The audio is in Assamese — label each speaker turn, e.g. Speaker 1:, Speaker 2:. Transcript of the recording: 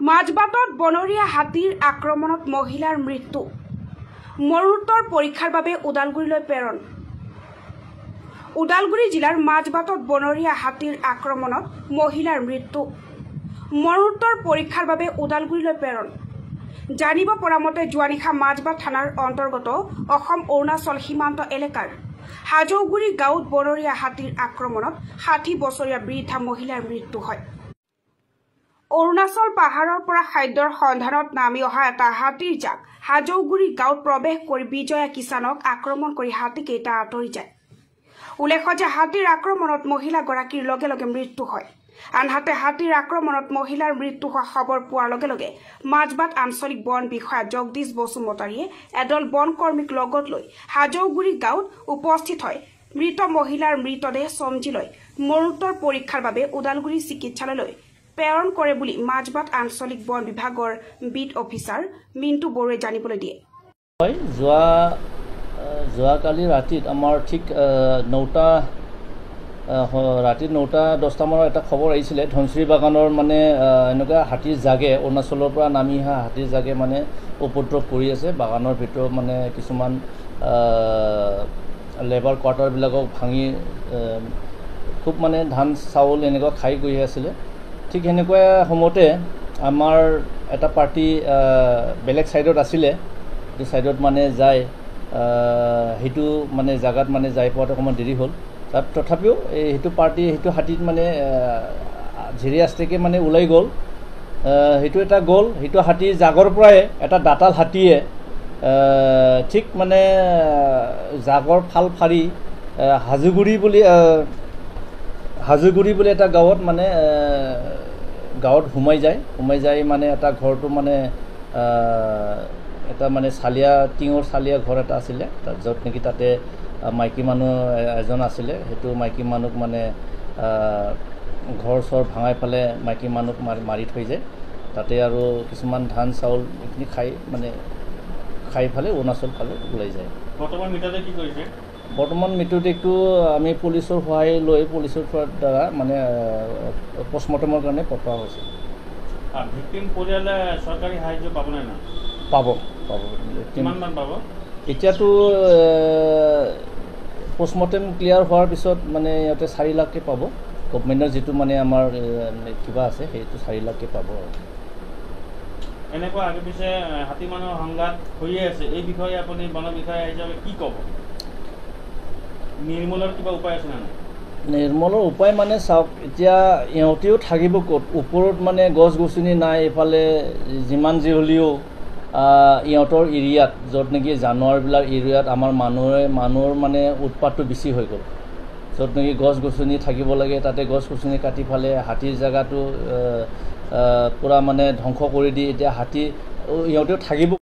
Speaker 1: মাজবাটত বনৰীয়া হাতীৰ আক্ৰমণত মহিলাৰ মৃত্যু। মৰণোত্তৰ পৰীক্ষাৰ বাবে ওদালগুৰিলৈ প্ৰেৰণ। ওদালগুৰি জিলাৰ মাজবাটত বনৰীয়া হাতীৰ আক্ৰমণত মহিলাৰ মৃত্যু। মৰণোত্তৰ পৰীক্ষাৰ বাবে ওদালগুৰিলৈ প্ৰেৰণ। জানিব পৰা মতে যোৱা নিশা মাজবাট থানাৰ অন্তৰ্গত অসম অৰুণাচল সীমান্ত এলেকাৰ হাজৌগুৰি গাঁৱত বনৰীয়া হাতীৰ আক্ৰমণত ৬০ বছৰীয়া বৃদ্ধা মহিলাৰ মৃত্যু হয়। অৰুণাচল পাহাৰৰ পৰা খাদ্যৰ সন্ধানত নামি অহা এটা হাতীৰ জাক হাজৌগুৰি গাঁৱত প্ৰৱেশ কৰি বিজয়া কিষাণক আক্ৰমণ কৰি হাতীকেইটা আঁতৰি যায়। উল্লেখ্য যে হাতীৰ আক্ৰমণত মহিলাগৰাকীৰ লগে লগে মৃত্যু হয়। আনহাতে হাতীৰ আক্ৰমণত মহিলাৰ মৃত্যু হোৱা খবৰ পোৱাৰ লগে লগে মাজবাট আঞ্চলিক বন বিষয়া জগদীশ বসুমতাৰীয়ে এদল বন কৰ্মীক লগত লৈ হাজৌগুৰি গাঁৱত উপস্থিত হয় মৃত মহিলাৰ মৃতদেহ চমজি লৈ মৰণোত্তৰ পৰীক্ষাৰ বাবে ওদালগুৰি চিকিৎসালয়লৈ প্ৰেৰণ কৰে বুলি মাজবাট আঞ্চলিক বন বিভাগৰ বিট অফিচাৰ মিণ্টু বৰুৱাই জানিবলৈ দিয়ে।
Speaker 2: যোৱাকালি ৰাতিত আমাৰ ঠিক ৰাতি 9:10 মানৰ এটা খবৰ আহিছিলে ধনশ্ৰী বাগানৰ মানে এনেকুৱা হাতীৰ জাগে অৰুণাচলৰ পৰা নামি অহা হাতীৰ জাগে মানে উপদ্ৰৱ কৰি আছে। বাগানৰ ভিতৰত মানে কিছুমান লেবাৰ কোৱাৰ্টাৰবিলাকক ভাঙি খুব মানে ধান চাউল এনেকুৱা খাই গৈ আছিলে। ঠিক সেনেকুৱা সময়তে আমাৰ এটা পাৰ্টি বেলেগ ছাইডত আছিলে, সেইটো ছাইডত মানে যায় সেইটো মানে জাগাত মানে যাই পোৱাতে অকণমান দেৰি হ'ল। তাত তথাপিও সেইটো পাৰ্টি সেইটো হাতীত মানে ঝেৰি আস্তেকে মানে ওলাই গ'ল। সেইটো এটা গ'ল, সেইটো হাতীৰ জাগৰ পৰাই এটা দাঁতাল হাতীয়ে ঠিক মানে জাগৰ ফাল ফাৰি হাজুগুৰি বুলি এটা গাঁৱত মানে গাঁৱত সোমাই যায় মানে এটা ঘৰটো মানে এটা মানে টিঙৰ চালিয়া ঘৰ এটা আছিলে, য'ত নেকি তাতে মাইকী মানুহ এজন আছিলে। সেইটো মাইকী মানুহক মানে ঘৰ চৰ ভাঙাই পেলে মাইকী মানুহক মাৰি থৈ যায়। তাতে আৰু কিছুমান ধান চাউল এইখিনি খাই ফালে অৰুণাচল ফালে ওলাই যায়। বৰ্তমান মৃতদেহটো আমি পুলিচৰ সহায় লৈ পুলিচৰ দ্বাৰা মানে পষ্টমৰ্টেমৰ কাৰণে পঠোৱা হৈছে। পাব এতিয়াতো পষ্টমৰ্টেম ক্লিয়াৰ হোৱাৰ পিছত মানে ইহঁতে 4 লাখকৈ পাব। গভমেণ্টৰ যিটো মানে আমাৰ কিবা আছে সেইটো 4 লাখকৈ পাব।
Speaker 3: এনেকুৱা আগে পিছে হাতী মানুহৰ সংঘাত হৈয়ে আছে, এই বিষয়ে আপুনি বন বিষয়া হিচাপে কি ক'ব? নিৰ্মূলৰ কিবা উপায় আছে নে নাই?
Speaker 2: নিৰ্মূলৰ উপায় মানে চাওক, এতিয়া ইহঁতেও থাকিব ক'ত? ওপৰত মানে গছ গছনি নাই। এইফালে যিমান যি হ'লেও ইহঁতৰ এৰিয়াত য'ত নেকি জানুৱাৰবিলাক এৰিয়াত আমাৰ মানুহৰ মানে উৎপাতটো বেছি হৈ গ'ল। য'ত নেকি গছ গছনি থাকিব লাগে তাতে গছ গছনি কাটি ফালে হাতীৰ জেগাটো পূৰা মানে ধ্বংস কৰি দি এতিয়া হাতী ইহঁতেও থাকিব